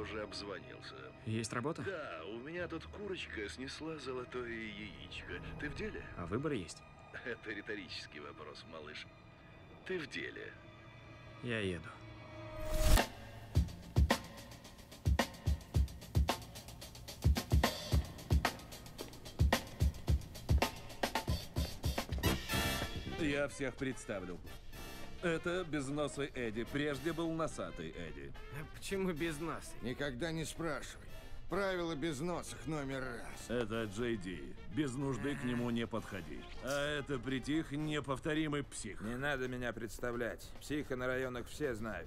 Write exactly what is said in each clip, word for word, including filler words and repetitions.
уже обзвонился. Есть работа? Да, у меня тут курочка снесла золотое яичко. Ты в деле? А выбор есть? Это риторический вопрос, малыш. Ты в деле? Я еду. Я всех представлю. Это безносый Эдди. Прежде был носатый Эдди. А почему без нас? Никогда не спрашивай. Правила безносых номер раз. Это Джей Ди. Без нужды к нему не подходи. А это притих неповторимый псих. Не надо меня представлять. Психа на районах все знают.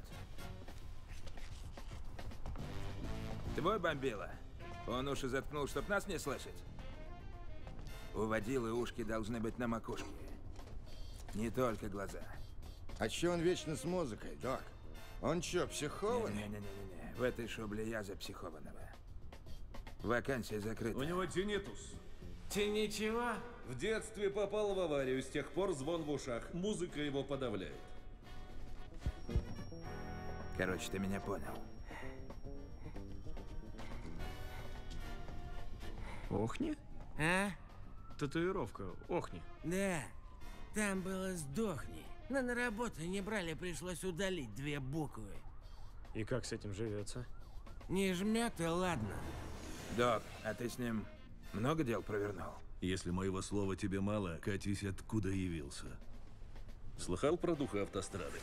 Твой бомбила? Он уши заткнул, чтоб нас не слышать? У водилы ушки должны быть на макушке. Не только глаза. А чё он вечно с музыкой, док? Он чё, психованный? Не-не-не-не-не. В этой шубле я за психованного. Вакансия закрыта. У него тинитус. Ты ничего? В детстве попал в аварию, с тех пор звон в ушах. Музыка его подавляет. Короче, ты меня понял. Охни? А? Татуировка. Охни. Да. Там было «сдохни». Но на работу не брали, пришлось удалить две буквы. И как с этим живется? Не жмет и ладно. Док, а ты с ним много дел провернул? Если моего слова тебе мало, катись откуда явился. Слыхал про духа автострады?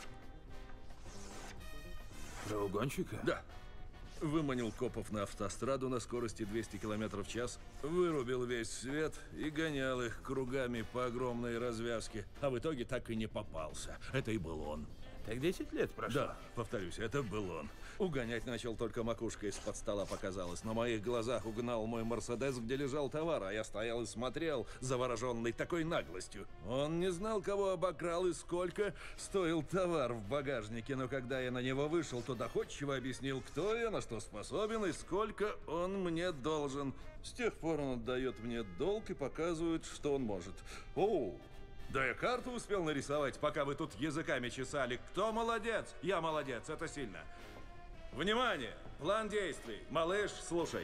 Про угонщика? Да. Выманил копов на автостраду на скорости двести километров в час, вырубил весь свет и гонял их кругами по огромной развязке. А в итоге так и не попался. Это и был он. Так десять лет прошло. Да, повторюсь, это был он. Угонять начал, только макушка из-под стола показалась. На моих глазах угнал мой Мерседес, где лежал товар, а я стоял и смотрел, завороженный такой наглостью. Он не знал, кого обокрал и сколько стоил товар в багажнике, но когда я на него вышел, то доходчиво объяснил, кто я, на что способен и сколько он мне должен. С тех пор он отдает мне долг и показывает, что он может. Оу! Да я карту успел нарисовать, пока вы тут языками чесали. Кто молодец? Я молодец, это сильно. Внимание! План действий. Малыш, слушай.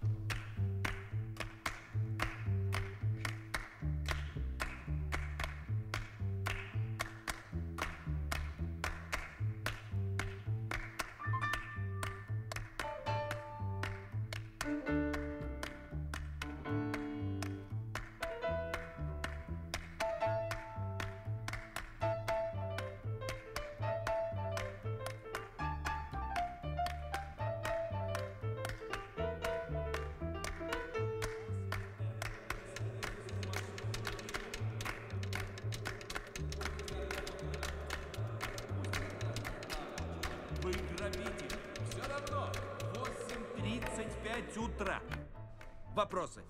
Вы грабитель. Все равно. восемь тридцать пять утра. Вопросы?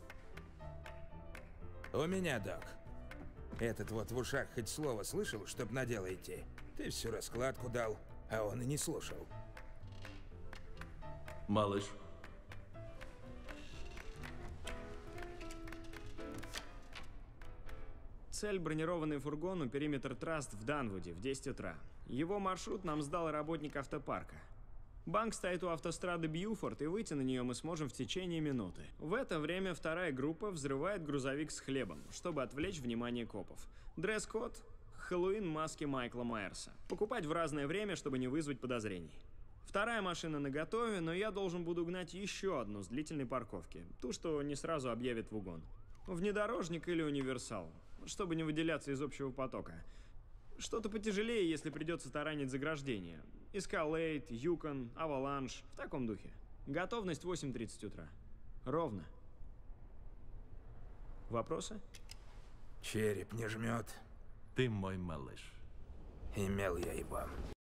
У меня, док. Этот вот в ушах хоть слово слышал, чтоб на дело идти. Ты всю раскладку дал, а он и не слушал. Малыш. Цель — бронированный фургон у периметр Траст в Данвуде в десять утра. Его маршрут нам сдал работник автопарка. Банк стоит у автострады Бьюфорд, и выйти на нее мы сможем в течение минуты. В это время вторая группа взрывает грузовик с хлебом, чтобы отвлечь внимание копов. Дресс-код — Хэллоуин маски Майкла Майерса. Покупать в разное время, чтобы не вызвать подозрений. Вторая машина наготове, но я должен буду гнать еще одну с длительной парковки. Ту, что не сразу объявит в угон. Внедорожник или универсал, чтобы не выделяться из общего потока. Что-то потяжелее, если придется таранить заграждение. Эскалейд, Юкон, Аваланж, в таком духе. Готовность восемь тридцать утра. Ровно. Вопросы? Череп не жмет. Ты мой малыш. Имел я его.